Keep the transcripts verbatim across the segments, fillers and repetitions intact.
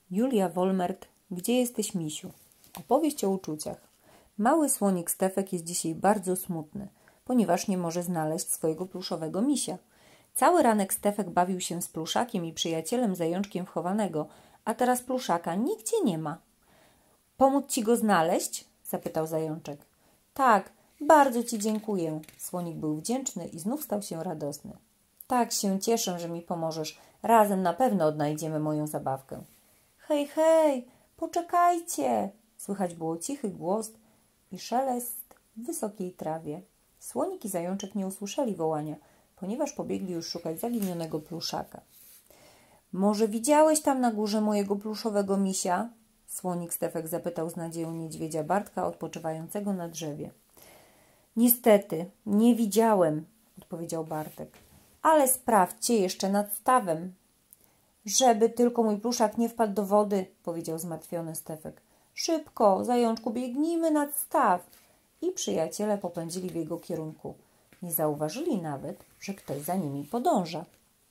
Julia Wolmert, Gdzie jesteś, misiu? Opowieść o uczuciach. Mały słonik Stefek jest dzisiaj bardzo smutny, ponieważ nie może znaleźć swojego pluszowego misia. Cały ranek Stefek bawił się z pluszakiem i przyjacielem zajączkiem w chowanego, a teraz pluszaka nigdzie nie ma. Pomóc ci go znaleźć? Zapytał zajączek. Tak, bardzo ci dziękuję. Słonik był wdzięczny i znów stał się radosny. Tak się cieszę, że mi pomożesz. Razem na pewno odnajdziemy moją zabawkę. Hej, hej, poczekajcie! Słychać było cichy głos i szelest w wysokiej trawie. Słonik i zajączek nie usłyszeli wołania, ponieważ pobiegli już szukać zaginionego pluszaka. Może widziałeś tam na górze mojego pluszowego misia? Słonik Stefek zapytał z nadzieją niedźwiedzia Bartka odpoczywającego na drzewie. Niestety, nie widziałem, odpowiedział Bartek. Ale sprawdźcie jeszcze nad stawem. Żeby tylko mój pluszak nie wpadł do wody, powiedział zmartwiony Stefek. Szybko, zajączku, biegnijmy nad staw. I przyjaciele popędzili w jego kierunku. Nie zauważyli nawet, że ktoś za nimi podąża.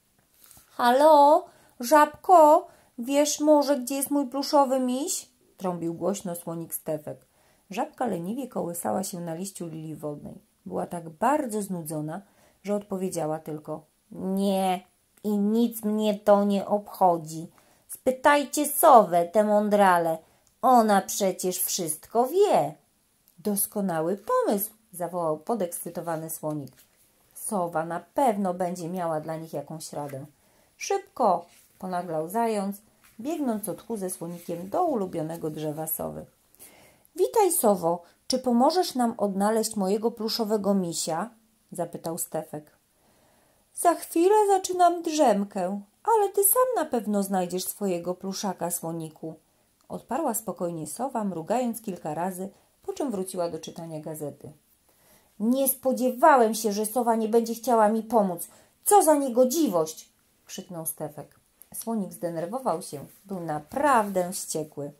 Halo, żabko, wiesz może, gdzie jest mój pluszowy miś? Trąbił głośno słonik Stefek. Żabka leniwie kołysała się na liściu lilii wodnej. Była tak bardzo znudzona, że odpowiedziała tylko nie i nic mnie to nie obchodzi. Spytajcie sowę, tę mądralę. Ona przecież wszystko wie. Doskonały pomysł, zawołał podekscytowany słonik. Sowa na pewno będzie miała dla nich jakąś radę. Szybko, ponaglał zając, biegnąc od tchu ze słonikiem do ulubionego drzewa sowy. Witaj, sowo, czy pomożesz nam odnaleźć mojego pluszowego misia? Zapytał Stefek. Za chwilę zaczynam drzemkę, ale ty sam na pewno znajdziesz swojego pluszaka, słoniku. Odparła spokojnie sowa, mrugając kilka razy, po czym wróciła do czytania gazety. Nie spodziewałem się, że sowa nie będzie chciała mi pomóc. Co za niegodziwość! Krzyknął Stefek. Słonik zdenerwował się. Był naprawdę wściekły.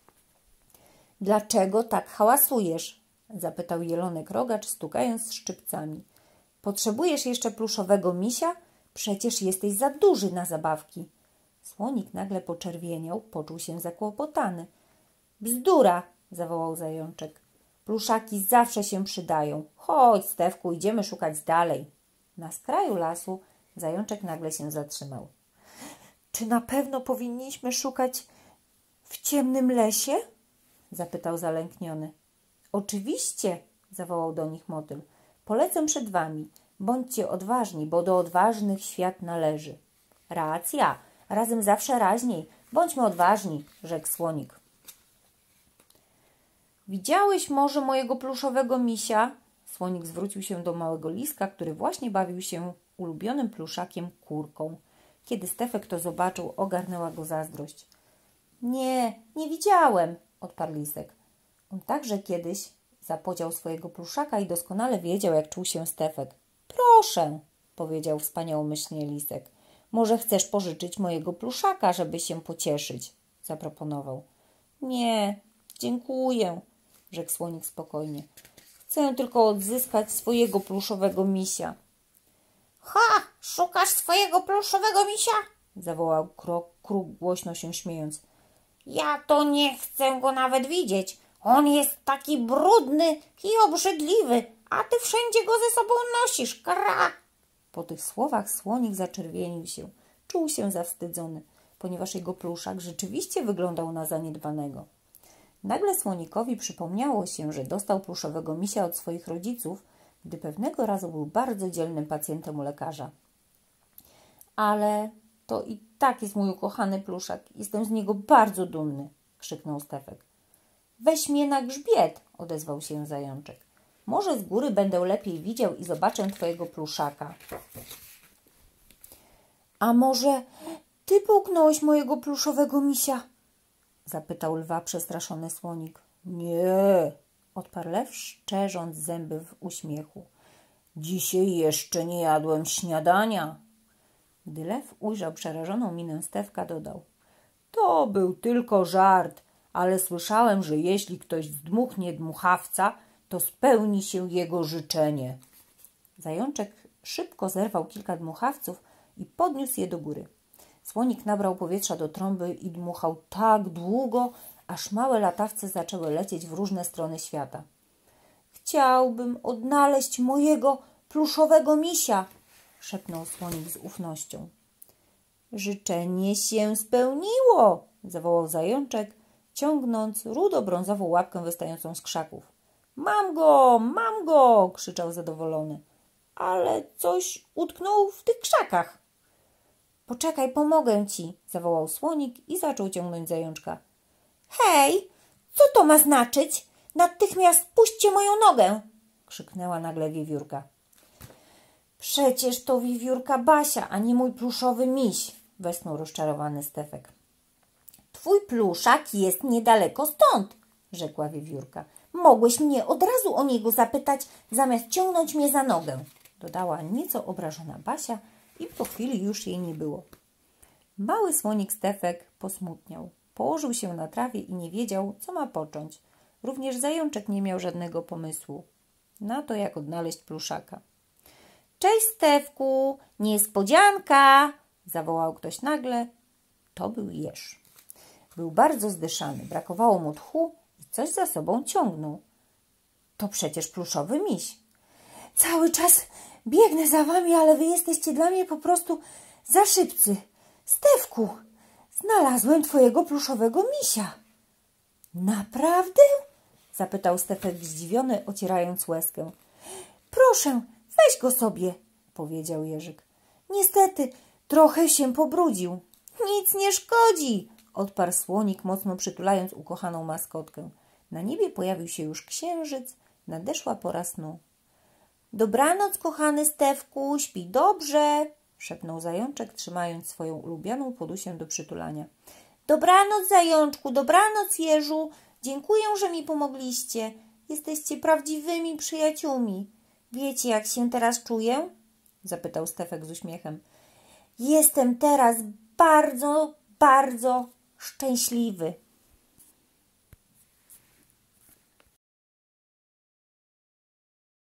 Dlaczego tak hałasujesz? Zapytał jelonek rogacz, stukając szczypcami. Potrzebujesz jeszcze pluszowego misia? Przecież jesteś za duży na zabawki. Słonik nagle poczerwieniał, poczuł się zakłopotany. Bzdura! Zawołał zajączek. Pluszaki zawsze się przydają. Chodź, Stefku, idziemy szukać dalej. Na skraju lasu zajączek nagle się zatrzymał. Czy na pewno powinniśmy szukać w ciemnym lesie? Zapytał zalękniony. Oczywiście, zawołał do nich motyl. Polecę przed wami. Bądźcie odważni, bo do odważnych świat należy. Racja, razem zawsze raźniej. Bądźmy odważni, rzekł słonik. Widziałeś może mojego pluszowego misia? Słonik zwrócił się do małego liska, który właśnie bawił się ulubionym pluszakiem kurką. Kiedy Stefek to zobaczył, ogarnęła go zazdrość. Nie, nie widziałem, odparł lisek. On także kiedyś zapodział swojego pluszaka i doskonale wiedział, jak czuł się Stefek. Proszę, powiedział wspaniałomyślnie lisek. Może chcesz pożyczyć mojego pluszaka, żeby się pocieszyć? Zaproponował. Nie, dziękuję, rzekł słonik spokojnie. Chcę tylko odzyskać swojego pluszowego misia. Ha! Szukasz swojego pluszowego misia? Zawołał krok, kruk, głośno się śmiejąc. Ja to nie chcę go nawet widzieć. On jest taki brudny i obrzydliwy, a ty wszędzie go ze sobą nosisz. Kra! Po tych słowach słonik zaczerwienił się. Czuł się zawstydzony, ponieważ jego pluszak rzeczywiście wyglądał na zaniedbanego. Nagle słonikowi przypomniało się, że dostał pluszowego misia od swoich rodziców, gdy pewnego razu był bardzo dzielnym pacjentem u lekarza. Ale to i tak jest mój ukochany pluszak. Jestem z niego bardzo dumny, krzyknął Stefek. Weź mnie na grzbiet, odezwał się zajączek. Może z góry będę lepiej widział i zobaczę twojego pluszaka. A może ty połknąłeś mojego pluszowego misia? Zapytał lwa przestraszony słonik. Nie, odparł lew, szczerząc zęby w uśmiechu. Dzisiaj jeszcze nie jadłem śniadania. Gdy lew ujrzał przerażoną minę Stefka, dodał. To był tylko żart, ale słyszałem, że jeśli ktoś zdmuchnie dmuchawca, to spełni się jego życzenie. Zajączek szybko zerwał kilka dmuchawców i podniósł je do góry. Słonik nabrał powietrza do trąby i dmuchał tak długo, aż małe latawce zaczęły lecieć w różne strony świata. Chciałbym odnaleźć mojego pluszowego misia, szepnął słonik z ufnością. Życzenie się spełniło, zawołał zajączek, ciągnąc rudo-brązową łapkę wystającą z krzaków. Mam go, mam go, krzyczał zadowolony. Ale coś utknął w tych krzakach. Poczekaj, pomogę ci, zawołał słonik i zaczął ciągnąć zajączka. Hej, co to ma znaczyć? Natychmiast puśćcie moją nogę, krzyknęła nagle wiewiórka. Przecież to wiewiórka Basia, a nie mój pluszowy miś, westchnął rozczarowany Stefek. Twój pluszak jest niedaleko stąd, rzekła wiewiórka. Mogłeś mnie od razu o niego zapytać, zamiast ciągnąć mnie za nogę, dodała nieco obrażona Basia i po chwili już jej nie było. Mały słonik Stefek posmutniał. Położył się na trawie i nie wiedział, co ma począć. Również zajączek nie miał żadnego pomysłu na to, jak odnaleźć pluszaka. Cześć, Stefku, niespodzianka, zawołał ktoś nagle. To był jeż. Był bardzo zdyszany, brakowało mu tchu i coś za sobą ciągnął. To przecież pluszowy miś. Cały czas biegnę za wami, ale wy jesteście dla mnie po prostu za szybcy. Stefku, znalazłem twojego pluszowego misia. Naprawdę? Zapytał Stefek zdziwiony, ocierając łezkę. Proszę, weź go sobie, powiedział jeżyk. Niestety, trochę się pobrudził. Nic nie szkodzi, odparł słonik, mocno przytulając ukochaną maskotkę. Na niebie pojawił się już księżyc, nadeszła pora snu. Dobranoc, kochany Stefku, śpi dobrze, szepnął zajączek, trzymając swoją ulubioną podusię do przytulania. Dobranoc, zajączku, dobranoc, jeżu. Dziękuję, że mi pomogliście. Jesteście prawdziwymi przyjaciółmi. Wiecie, jak się teraz czuję? Zapytał Stefek z uśmiechem. Jestem teraz bardzo, bardzo szczęśliwy.